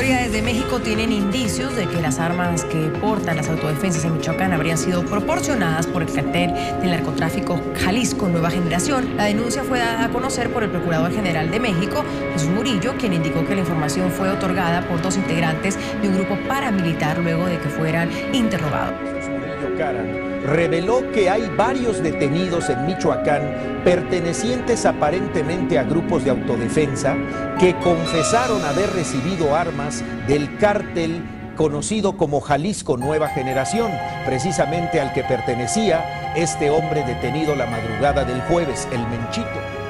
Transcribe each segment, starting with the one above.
autoridades de México tienen indicios de que las armas que portan las autodefensas en Michoacán habrían sido proporcionadas por el cartel del narcotráfico Jalisco Nueva Generación. La denuncia fue dada a conocer por el Procurador General de México, Jesús Murillo, quien indicó que la información fue otorgada por 2 integrantes de un grupo paramilitar luego de que fueran interrogados. Murillo Caram reveló que hay varios detenidos en Michoacán pertenecientes aparentemente a grupos de autodefensa que confesaron haber recibido armas del cártel conocido como Jalisco Nueva Generación, precisamente al que pertenecía este hombre detenido la madrugada del jueves, el Menchito.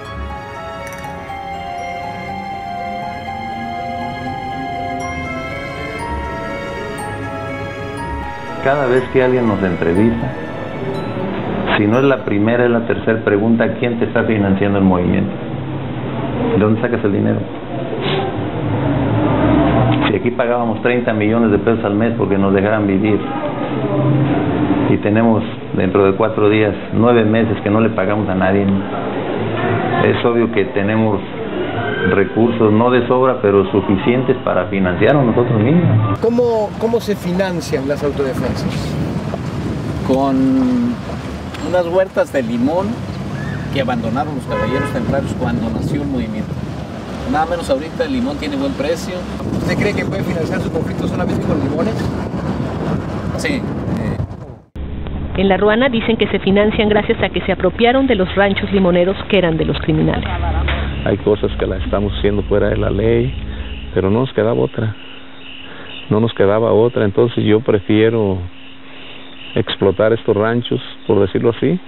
Cada vez que alguien nos entrevista, si no es la primera, es la tercera pregunta: ¿quién te está financiando el movimiento? ¿De dónde sacas el dinero? Si aquí pagábamos 30 millones de pesos al mes porque nos dejaran vivir, y tenemos dentro de 4 días 9 meses que no le pagamos a nadie, es obvio que tenemos recursos no de sobra, pero suficientes para financiarnos nosotros mismos. ¿Cómo se financian las autodefensas? Con unas huertas de limón que abandonaron los caballeros templarios cuando nació el movimiento. Nada menos ahorita el limón tiene buen precio. ¿Usted cree que puede financiar su conflicto solamente con limones? Sí. En La Ruana dicen que se financian gracias a que se apropiaron de los ranchos limoneros que eran de los criminales. Hay cosas que las estamos haciendo fuera de la ley, pero no nos quedaba otra. No nos quedaba otra, entonces yo prefiero explotar estos ranchos, por decirlo así,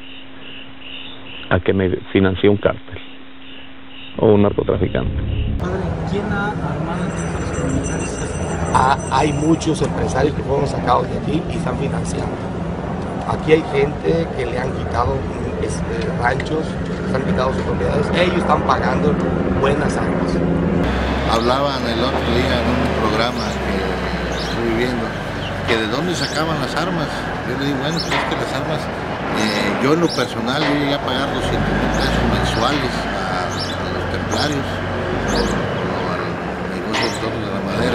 a que me financie un cártel o un narcotraficante. Padre, ¿quién ha armado estos criminales? Hay muchos empresarios que fueron sacados de aquí y están financiando. Aquí hay gente que le han quitado ranchos, les han quitado sus propiedades, ellos están pagando buenas armas. Hablaban el otro día en un programa que estoy viendo, que de dónde sacaban las armas. Yo le digo, bueno, pues es que las armas, yo en lo personal, yo llegué a pagar 200,000 pesos mensuales a los templarios, o al negocio de la madera.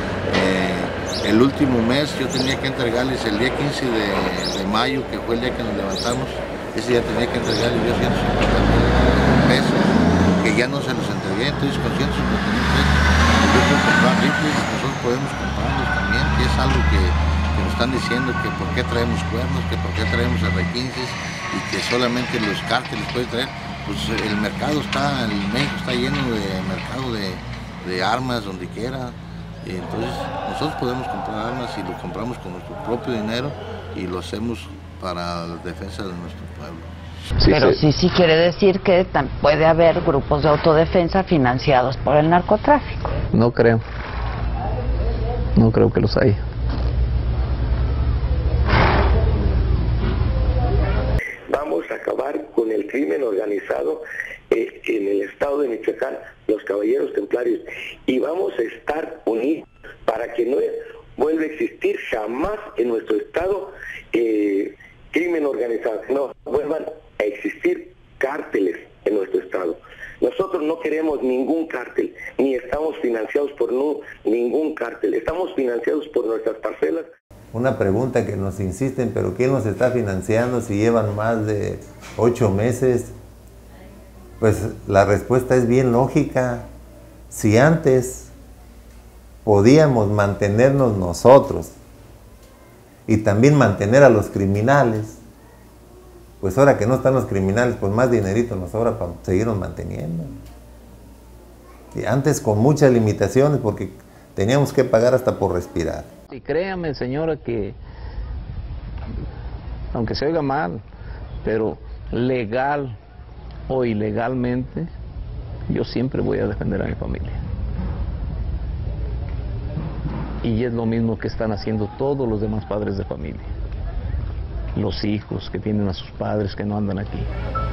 El último mes yo tenía que entregarles el día 15 de mayo, que fue el día que nos levantamos, ese día tenía que entregarles yo 150,000 pesos, que ya no se los entregué. Entonces con 150,000 pesos yo puedo comprar rifles, nosotros podemos comprarlos también, que es algo que nos están diciendo, que por qué traemos cuernos, que por qué traemos R15 y que solamente los cárteles pueden traer. Pues el mercado está, el México está lleno de mercado de armas donde quiera. Y entonces nosotros podemos comprar armas y lo compramos con nuestro propio dinero y lo hacemos para la defensa de nuestro pueblo. Pero sí quiere decir que puede haber grupos de autodefensa financiados por el narcotráfico. No creo que los haya. Vamos a acabar con el crimen organizado en el estado de Michoacán, los caballeros templarios, y vamos a estar unidos para que no vuelva a existir jamás en nuestro estado crimen organizado, no vuelvan a existir cárteles en nuestro estado. Nosotros no queremos ningún cártel, ni estamos financiados por ningún cártel, estamos financiados por nuestras parcelas. Una pregunta que nos insisten, pero ¿quién nos está financiando si llevan más de 8 meses? Pues la respuesta es bien lógica. Si antes podíamos mantenernos nosotros y también mantener a los criminales, pues ahora que no están los criminales, pues más dinerito nos sobra para seguirnos manteniendo. Y antes con muchas limitaciones porque teníamos que pagar hasta por respirar. Y créame, señora, que aunque se oiga mal, pero legal o ilegalmente, yo siempre voy a defender a mi familia. Y es lo mismo que están haciendo todos los demás padres de familia. Los hijos que tienen a sus padres que no andan aquí.